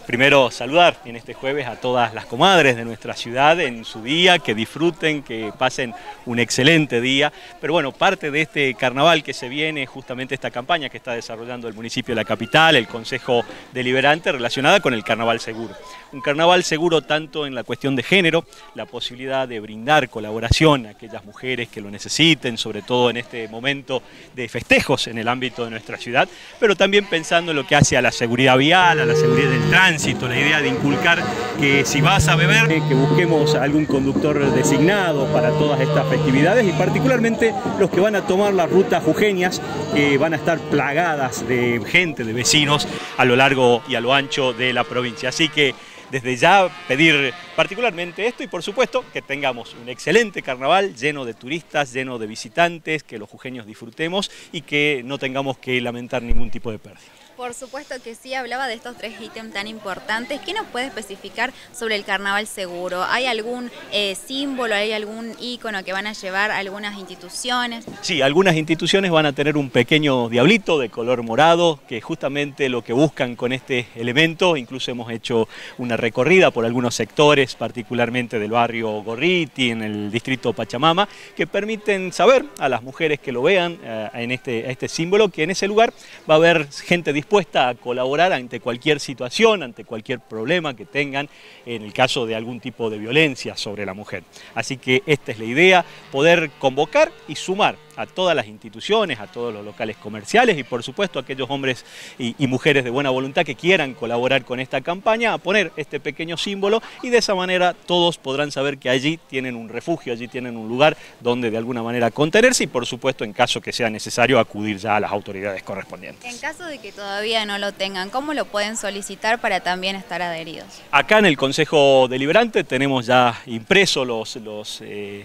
Primero saludar en este jueves a todas las comadres de nuestra ciudad en su día, que disfruten, que pasen un excelente día. Pero bueno, parte de este carnaval que se viene, justamente esta campaña que está desarrollando el municipio de la capital, el Consejo Deliberante, relacionada con el carnaval seguro. Un carnaval seguro tanto en la cuestión de género, la posibilidad de brindar colaboración a aquellas mujeres que lo necesiten, sobre todo en este momento de festejos en el ámbito de nuestra ciudad, pero también pensando en lo que hace a la seguridad vial, a la seguridad del tránsito, la idea de inculcar que si vas a beber, que busquemos algún conductor designado para todas estas festividades y particularmente los que van a tomar las rutas jujeñas, que van a estar plagadas de gente, de vecinos a lo largo y a lo ancho de la provincia. Así que desde ya pedir particularmente esto y por supuesto que tengamos un excelente carnaval lleno de turistas, lleno de visitantes, que los jujeños disfrutemos y que no tengamos que lamentar ningún tipo de pérdida. Por supuesto que sí, hablaba de estos 3 ítems tan importantes. ¿Qué nos puede especificar sobre el carnaval seguro? ¿Hay algún símbolo, hay algún ícono que van a llevar algunas instituciones? Sí, algunas instituciones van a tener un pequeño diablito de color morado, que justamente lo que buscan con este elemento, incluso hemos hecho una recorrida por algunos sectores, particularmente del barrio Gorriti, en el distrito Pachamama, que permiten saber a las mujeres que lo vean a este símbolo, que en ese lugar va a haber gente dispuesta a colaborar ante cualquier situación, ante cualquier problema que tengan en el caso de algún tipo de violencia sobre la mujer. Así que esta es la idea, poder convocar y sumar a todas las instituciones, a todos los locales comerciales y por supuesto a aquellos hombres y mujeres de buena voluntad que quieran colaborar con esta campaña, a poner este pequeño símbolo y de esa manera todos podrán saber que allí tienen un refugio, allí tienen un lugar donde de alguna manera contenerse y por supuesto en caso que sea necesario acudir ya a las autoridades correspondientes. En caso de que todavía no lo tengan, ¿cómo lo pueden solicitar para también estar adheridos? Acá en el Consejo Deliberante tenemos ya impresos los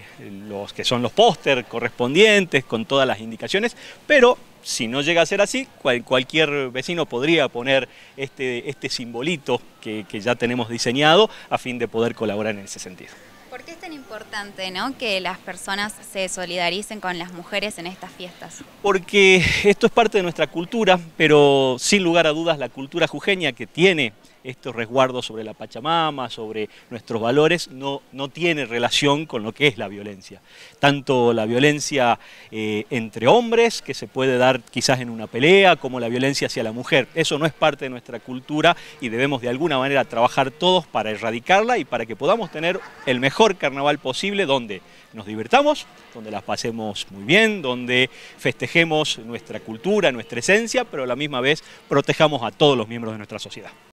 que son los póster correspondientes con todas las indicaciones, pero si no llega a ser así, cualquier vecino podría poner este simbolito que ya tenemos diseñado a fin de poder colaborar en ese sentido. ¿Por qué es tan importante, ¿no?, que las personas se solidaricen con las mujeres en estas fiestas? Porque esto es parte de nuestra cultura, pero sin lugar a dudas la cultura jujeña que tiene estos resguardos sobre la Pachamama, sobre nuestros valores, no tiene relación con lo que es la violencia. Tanto la violencia entre hombres, que se puede dar quizás en una pelea, como la violencia hacia la mujer. Eso no es parte de nuestra cultura y debemos de alguna manera trabajar todos para erradicarla y para que podamos tener el mejor carnaval posible donde nos divirtamos, donde las pasemos muy bien, donde festejemos nuestra cultura, nuestra esencia, pero a la misma vez protejamos a todos los miembros de nuestra sociedad.